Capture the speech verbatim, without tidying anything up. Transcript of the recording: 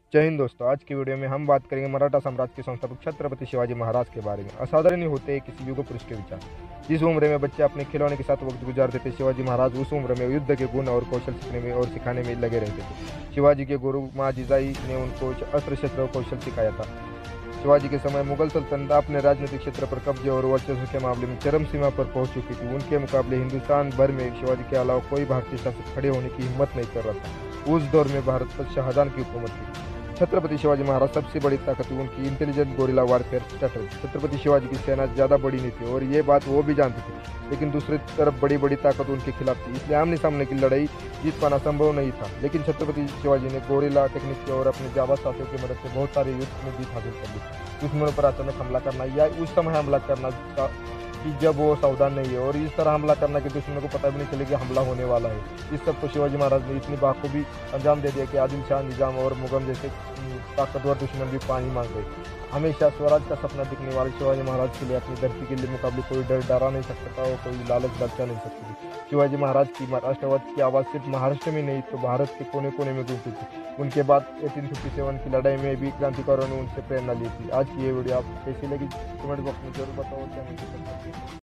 जय हिंद दोस्तों। आज की वीडियो में हम बात करेंगे मराठा साम्राज्य के संस्थापक छत्रपति शिवाजी महाराज के बारे में। असाधारण होते हैं किसी युग पुरुष के विचार। जिस उम्र में बच्चे अपने खिलौने के साथ वक्त गुजारते थे, शिवाजी महाराज उस उम्र में युद्ध के गुण और कौशल सीखने में और सिखाने में लगे रहते थे। शिवाजी के गुरु माँ जिजाई ने उनको अस्त्र शस्त्र और कौशल सिखाया था। शिवाजी के समय मुगल सल्तनत अपने राजनीतिक क्षेत्र पर कब्जे और वर्चस्व के मामले में चरम सीमा पर पहुंच चुकी थी। उनके मुकाबले हिंदुस्तान भर में शिवाजी के अलावा कोई भारतीय शासक खड़े होने की हिम्मत नहीं कर रहा था। उस दौर में भारत पर शाहजहां की हुकूमत थी। छत्रपति शिवाजी महाराज सबसे बड़ी ताकत उनकी intelligent guerrilla warfare strategy. Chhatrapati Shivaji की सेना ज्यादा बड़ी नहीं थी और ये बात वो भी जानते थे, लेकिन दूसरी तरफ बड़ी बड़ी ताकत उनके खिलाफ थी, इसलिए आमने सामने की लड़ाई जीत पाना संभव नहीं था। लेकिन छत्रपति शिवाजी ने गोरिल्ला टेक्निक की और अपने जाबाज साथियों की मदद से बहुत सारे युद्ध में जीत हासिल कर ली। दुश्मनों पर अचानक हमला करना या उस समय हमला करना कि जब वो सावधान नहीं है, और इस तरह हमला करना कि दुश्मनों को पता भी नहीं चले कि हमला होने वाला है। इस सब को शिवाजी महाराज ने इतनी बाखूबी अंजाम दे दिया कि आदिल शाह, निजाम और मुगल जैसे ताकतवर दुश्मन भी पानी मांग गए। हमेशा स्वराज का सपना दिखने वाले शिवाजी महाराज के लिए अपनी धरती के लिए मुकाबले कोई डर डरा नहीं सकता था और कोई लालच बचा नहीं सकती थी। शिवाजी महाराज की राष्ट्रवाद की आवाज़ सिर्फ महाराष्ट्र में नहीं तो भारत के कोने कोने में गूंजती थी। उनके बाद अठारह सौ सत्तावन की लड़ाई में भी क्रांतिकारियों ने उनसे प्रेरणा ली थी। आज की ये वीडियो आपको कैसी लगी कमेंट बॉक्स में जरूर बताओ। चैनल को सब्सक्राइब